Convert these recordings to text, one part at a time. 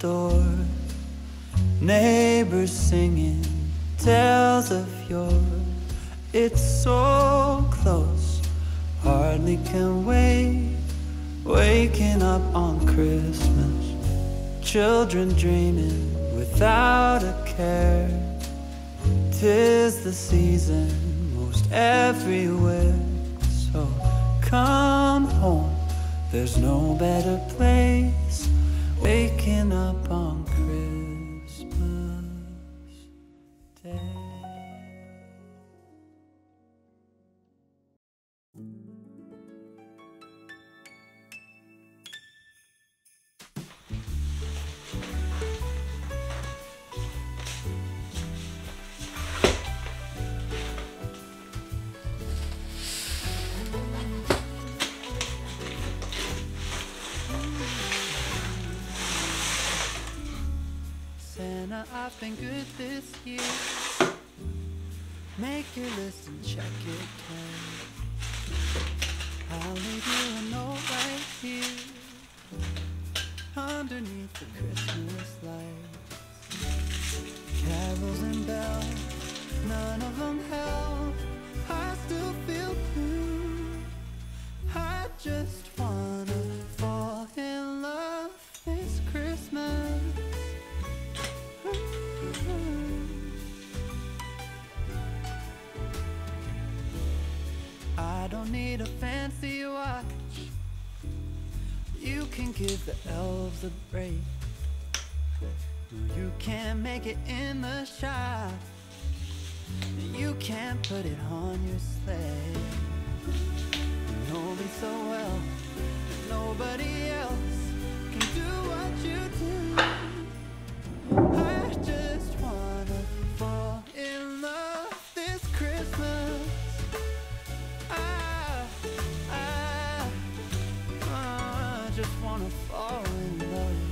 door. Neighbors singing tales of yore. It's so close, hardly can wait. Waking up on Christmas, children dreaming without a care. 'Tis the season most everywhere. So come home, there's no better place. Waking up on Christmas Day. Santa, I've been good this year. Make your list and check it twice. I'll leave you a note right here underneath the Christmas lights. Carols and bells, none of them help. I still feel blue. I just wanna fall in love this Christmas. I don't need a fancy watch. You can give the elves a break. You can't make it in the shop. You can't put it on your sleigh. You know me so well, nobody else can do what you do. I just wanna fall in love this Christmas. I just wanna fall in love.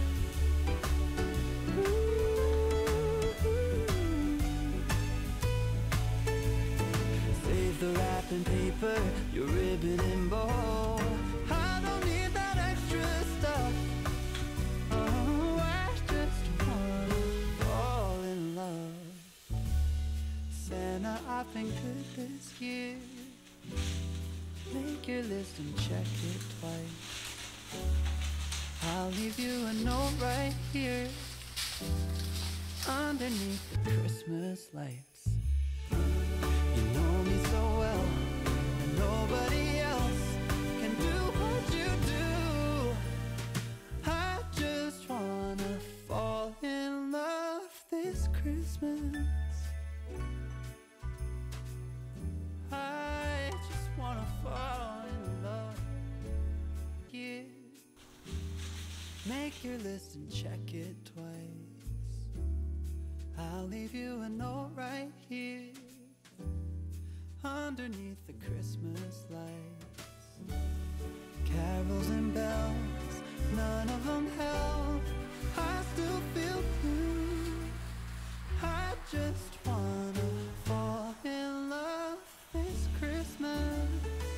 Save the wrapping paper, your ribbon and bow. I don't need that extra stuff. Oh, I just wanna fall in love. Santa, I've been good this year. Make your list and check it twice. I'll leave you a note right here underneath the Christmas lights. You know me so well, and nobody else can do what you do. I just wanna fall in love this Christmas. I just wanna fall in love. Yeah. Make your list and check it twice. I'll leave you a note right here underneath the Christmas lights. Carols and bells, none of them help. I still feel blue. I just wanna fall in love this Christmas.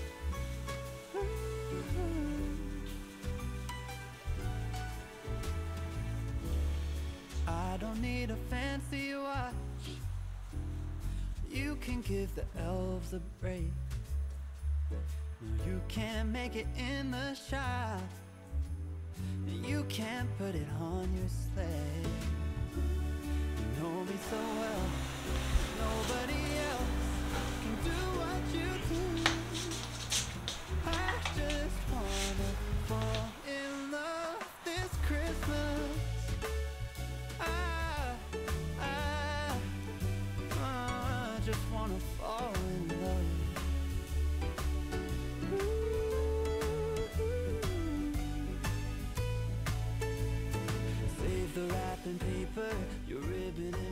I don't need a fancy watch. You can give the elves a break. No, you can't make it in the shop. You can't put it on your sleigh. You know me so well, nobody else can do what you do. I just wanna fall in love this Christmas. I just wanna fall in love. Save the wrapping paper, your ribbon